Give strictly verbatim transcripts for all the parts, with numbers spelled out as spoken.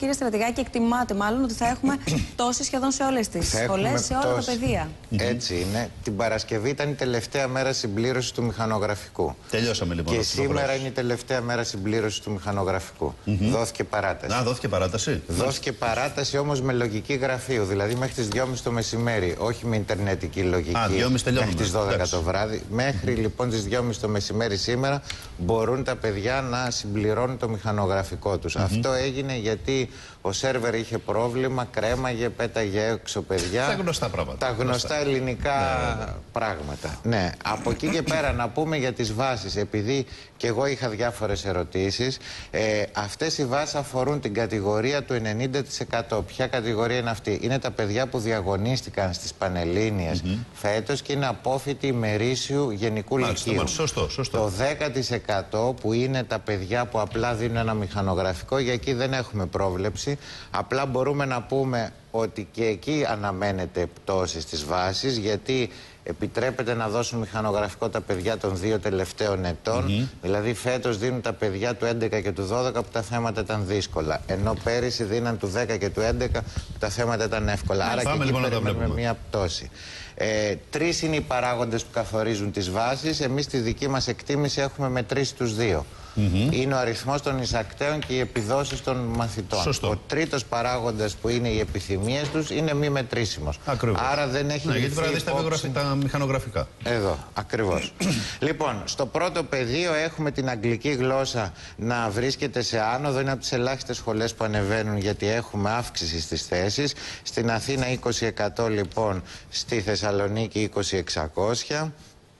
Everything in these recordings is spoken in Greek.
Κύριε Στρατηγάκη, εκτιμάτε μάλλον ότι θα έχουμε τόσοι σχεδόν σε όλες τις σχολές, σε όλα τα παιδεία. Έτσι είναι. Την Παρασκευή ήταν η τελευταία μέρα συμπλήρωσης του μηχανογραφικού. Τελειώσαμε λοιπόν. Και σήμερα είναι η τελευταία μέρα συμπλήρωσης του μηχανογραφικού. Mm-hmm. Δόθηκε παράταση. Α, δόθηκε παράταση. Δόθηκε παράταση όμως με λογική γραφείου. Δηλαδή μέχρι τις δυόμιση το μεσημέρι. Όχι με ιντερνετική λογική. Α, δυόμιση τελειώνουμε. Μέχρι τις δώδεκα το βράδυ. Μέχρι λοιπόν τις δυόμιση το μεσημέρι σήμερα μπορούν τα παιδιά να συμπληρώνουν το μηχανογραφικό τους. Mm-hmm. Αυτό έγινε γιατί ο σερβερ είχε πρόβλημα, κρέμαγε, πέταγε έξω παιδιά. Τα γνωστά πράγματα. Τα γνωστά, γνωστά. ελληνικά ναι, ναι. πράγματα. Ναι, από εκεί και πέρα να πούμε για τις βάσεις, επειδή και εγώ είχα διάφορες ερωτήσεις. Ε, αυτές οι βάσεις αφορούν την κατηγορία του ενενήντα τοις εκατό. Ποια κατηγορία είναι αυτή? Είναι τα παιδιά που διαγωνίστηκαν στις Πανελλήνιες mm-hmm. φέτος και είναι απόφοιτοι ημερήσιου γενικού λυκείου. Σωστό, σωστό. Το δέκα τοις εκατό που είναι τα παιδιά που απλά δίνουν ένα μηχανογραφικό, για εκεί δεν έχουμε πρόβλεψη. Απλά μπορούμε να πούμε ότι και εκεί αναμένεται πτώση στις βάσεις, γιατί επιτρέπεται να δώσουν μηχανογραφικό τα παιδιά των δύο τελευταίων ετών. Mm-hmm. Δηλαδή φέτος δίνουν τα παιδιά του έντεκα και του δώδεκα που τα θέματα ήταν δύσκολα. Ενώ πέρυσι δίναν του δέκα και του έντεκα που τα θέματα ήταν εύκολα. Άρα και εκεί λοιπόν περιμένουμε μια πτώση. Ε, τρεις είναι οι παράγοντες που καθορίζουν τις βάσεις. Εμείς στη δική μας εκτίμηση έχουμε μετρήσει τους δύο. Mm-hmm. Είναι ο αριθμός των εισακτέων και οι επιδόσεις των μαθητών. Σωστό. Ο τρίτος παράγοντας που είναι οι επιθυμίες τους είναι μη μετρήσιμος. Ακριβώς. Άρα δεν έχει ναι, γιατί πρέπει να δεις τα μηχανογραφικά. Εδώ, ακριβώς. Λοιπόν, στο πρώτο πεδίο έχουμε την αγγλική γλώσσα να βρίσκεται σε άνοδο. Είναι από τις ελάχιστες σχολές που ανεβαίνουν, γιατί έχουμε αύξηση στις θέσεις. Στην Αθήνα είκοσι τοις εκατό λοιπόν, στη Θεσσαλονίκη είκοσι χιλιάδες εξακόσια.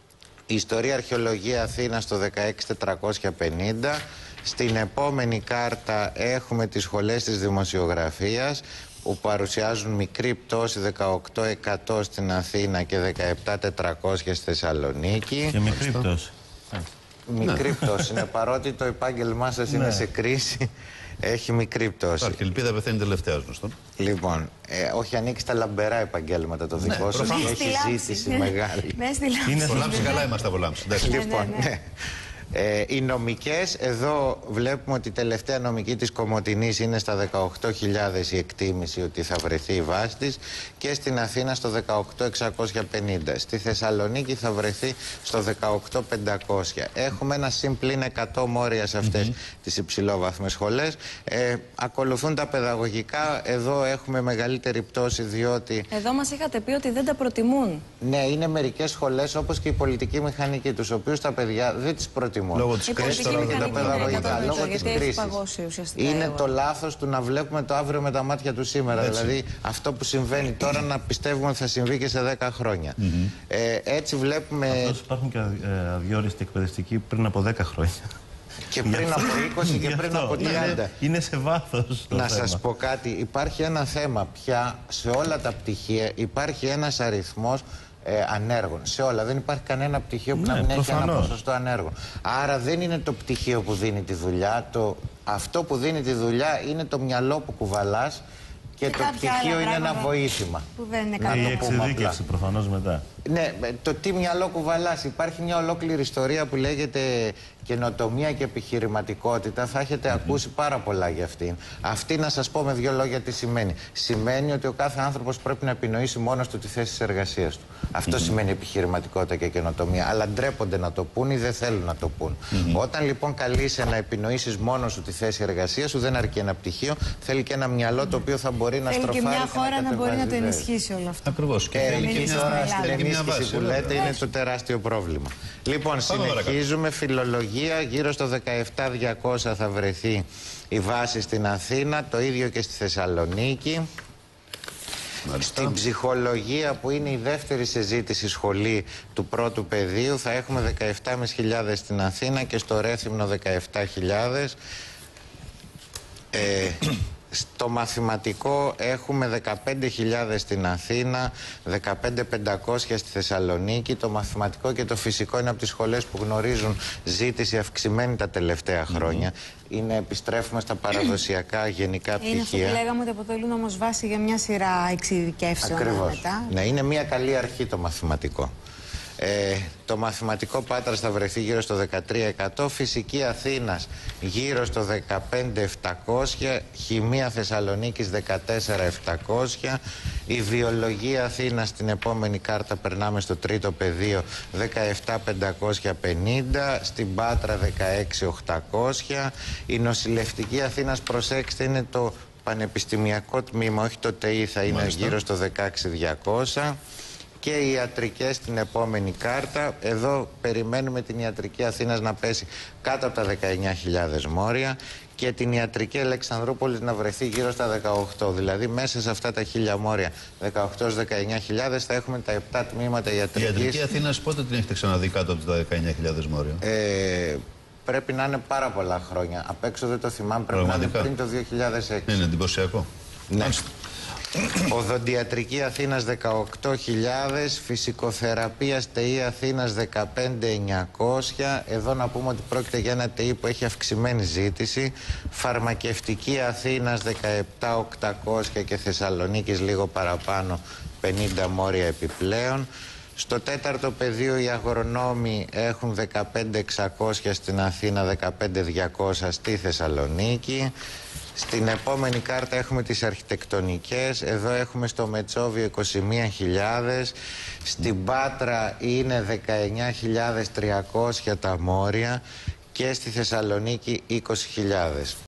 Η ιστορία αρχαιολογία Αθήνα στο δεκαέξι χιλιάδες τετρακόσια πενήντα. Στην επόμενη κάρτα έχουμε τις σχολές της δημοσιογραφίας που παρουσιάζουν μικρή πτώση, δεκαοκτώ τοις εκατό στην Αθήνα και δεκαεπτά χιλιάδες τετρακόσια στη Θεσσαλονίκη. Και μικρή πτώση. Μικρή πτώση είναι, παρότι το επάγγελμά σας είναι σε κρίση. Έχει μικρή πτώση. Υπάρχει ελπίδα, πεθαίνει τελευταία γνωστό. Λοιπόν, ε, όχι ανοίξει τα λαμπερά επαγγέλματα το δικό σας και έχει ζήτηση μεγάλη. Στο Λάμψη καλά είμαστε από Λάμψη. Λοιπόν, ναι. Ε, οι νομικές, εδώ βλέπουμε ότι η τελευταία νομική της Κομοτηνής είναι στα δεκαοκτώ χιλιάδες η εκτίμηση ότι θα βρεθεί η βάση της, και στην Αθήνα στο δεκαοκτώ χιλιάδες εξακόσια πενήντα. Στη Θεσσαλονίκη θα βρεθεί στο δεκαοκτώ χιλιάδες πεντακόσια. Έχουμε ένα συμπλήν εκατό μόρια σε αυτές mm-hmm. τις υψηλόβαθμες σχολές. Ε, ακολουθούν τα παιδαγωγικά. Εδώ έχουμε μεγαλύτερη πτώση, διότι... Εδώ μας είχατε πει ότι δεν τα προτιμούν. Ναι, είναι μερικές σχολές όπως και η πολιτική μηχανική, τους οποίους τα παιδιά δεν τις προτιμούν. Λόγω της κρίσης τώρα και τα παιδαγωγικά. Λόγω της κρίσης. Είναι το λάθος του να βλέπουμε το αύριο με τα μάτια του σήμερα. Έτσι. Δηλαδή αυτό που συμβαίνει τώρα να πιστεύουμε ότι θα συμβεί και σε δέκα χρόνια. Mm-hmm. ε, έτσι βλέπουμε. Αυτός υπάρχουν και αδιόριστοι εκπαιδευτικοί πριν από δέκα χρόνια. Και πριν από είκοσι και πριν από τριάντα. Είναι, είναι σε βάθος το να θέμα. σας πω κάτι. Υπάρχει ένα θέμα πια σε όλα τα πτυχία. Υπάρχει ένας αριθμός Ε, ανέργων. Σε όλα. Δεν υπάρχει κανένα πτυχίο που ναι, να μην έχει ένα ποσοστό ανέργων. Άρα δεν είναι το πτυχίο που δίνει τη δουλειά. Το, αυτό που δίνει τη δουλειά είναι το μυαλό που κουβαλάς και, και το πτυχίο είναι ένα βοήθημα. Που δεν είναι κάτι. Η εξειδίκευση προφανώς μετά. Ναι, το τι μυαλό κουβαλάς. Υπάρχει μια ολόκληρη ιστορία που λέγεται καινοτομία και επιχειρηματικότητα. Θα έχετε mm-hmm. ακούσει πάρα πολλά για αυτήν. Αυτή, να σας πω με δύο λόγια τι σημαίνει. Σημαίνει ότι ο κάθε άνθρωπος πρέπει να επινοήσει μόνος του τη θέση της εργασίας του. Αυτό mm-hmm. σημαίνει επιχειρηματικότητα και καινοτομία. Αλλά ντρέπονται να το πούν ή δεν θέλουν να το πούν. Mm-hmm. Όταν λοιπόν καλείσαι να επινοήσεις μόνος σου τη θέση εργασίας σου, δεν αρκεί ένα πτυχίο. Θέλει και ένα μυαλό το οποίο θα μπορεί να στροφάρει. Θέλει και μια χώρα να, να μπορεί να το ενισχύσει όλο αυτό. Ακριβώς. Και ενίσχυση που λέτε είναι το τεράστιο πρόβλημα. Λοιπόν, συνεχίζουμε. Φιλολογία, γύρω στο δεκαεπτά χιλιάδες διακόσια θα βρεθεί η βάση στην Αθήνα, το ίδιο και στη Θεσσαλονίκη. Μάλιστα. Στην ψυχολογία, που είναι η δεύτερη συζήτηση σχολή του πρώτου πεδίου, θα έχουμε δεκαεπτά χιλιάδες πεντακόσια στην Αθήνα και στο Ρέθυμνο δεκαεπτά χιλιάδες. Ε, Στο μαθηματικό έχουμε δεκαπέντε χιλιάδες στην Αθήνα, δεκαπέντε χιλιάδες πεντακόσια στη Θεσσαλονίκη. Το μαθηματικό και το φυσικό είναι από τις σχολές που γνωρίζουν ζήτηση αυξημένη τα τελευταία χρόνια. Mm-hmm. Είναι, επιστρέφουμε στα παραδοσιακά γενικά πτυχία. Είναι αυτό που λέγαμε ότι αποτελούν όμως βάση για μια σειρά εξειδικεύσεων. Ακριβώς. Μετά. Ναι, είναι μια καλή αρχή το μαθηματικό. Ε, το μαθηματικό Πάτρας θα βρεθεί γύρω στο δεκατρία εκατό, φυσική Αθήνας γύρω στο δεκαπέντε χιλιάδες επτακόσια, χημεία Θεσσαλονίκης δεκατέσσερα χιλιάδες επτακόσια, η βιολογία Αθήνας στην επόμενη κάρτα περνάμε στο τρίτο πεδίο δεκαεπτά χιλιάδες πεντακόσια πενήντα, στην Πάτρα δεκαέξι χιλιάδες οκτακόσια, η νοσηλευτική Αθήνας, προσέξτε, είναι το πανεπιστημιακό τμήμα, όχι το ΤΕΙ, θα είναι Μάλιστα. γύρω στο δεκαέξι χιλιάδες διακόσια. Και οι ιατρικές στην επόμενη κάρτα. Εδώ περιμένουμε την ιατρική Αθήνας να πέσει κάτω από τα δεκαεννιά χιλιάδες μόρια και την ιατρική Αλεξανδρούπολης να βρεθεί γύρω στα δεκαοκτώ. Δηλαδή μέσα σε αυτά τα χίλια μόρια, δεκαοκτώ με δεκαεννιά χιλιάδες, θα έχουμε τα επτά τμήματα ιατρικής. Η ιατρική Αθήνας πότε την έχετε ξαναδεί κάτω από τα δεκαεννιά χιλιάδες μόρια? Ε, πρέπει να είναι πάρα πολλά χρόνια. Απ' έξω δεν το θυμάμαι, πρέπει Πραγματικά. να είναι πριν το δύο χιλιάδες έξι. Είναι εντυπωσιακό. Ναι. Οδοντιατρική Αθήνας δεκαοκτώ χιλιάδες, φυσικοθεραπεία ΤΕΙ Αθήνας δεκαπέντε χιλιάδες εννιακόσια. Εδώ να πούμε ότι πρόκειται για ένα ΤΕΙ που έχει αυξημένη ζήτηση. Φαρμακευτική Αθήνας δεκαεπτά χιλιάδες οκτακόσια και Θεσσαλονίκης λίγο παραπάνω, πενήντα μόρια επιπλέον. Στο τέταρτο πεδίο οι αγρονόμοι έχουν δεκαπέντε χιλιάδες εξακόσια στην Αθήνα, δεκαπέντε χιλιάδες διακόσια στη Θεσσαλονίκη. Στην επόμενη κάρτα έχουμε τις αρχιτεκτονικές. Εδώ έχουμε στο Μετσόβιο είκοσι μία χιλιάδες. Στην Πάτρα είναι δεκαεννιά χιλιάδες τριακόσια τα μόρια και στη Θεσσαλονίκη είκοσι χιλιάδες.